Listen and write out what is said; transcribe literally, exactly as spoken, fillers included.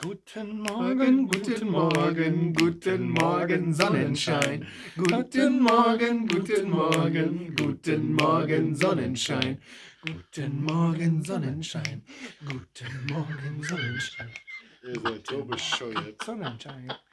Guten Morgen, guten Morgen, guten Morgen, Sonnenschein. Guten Morgen, guten Morgen, guten Morgen, Sonnenschein. Guten Morgen, Sonnenschein. Guten Morgen, Sonnenschein. Ihr seid so bescheuert. Sonnenschein.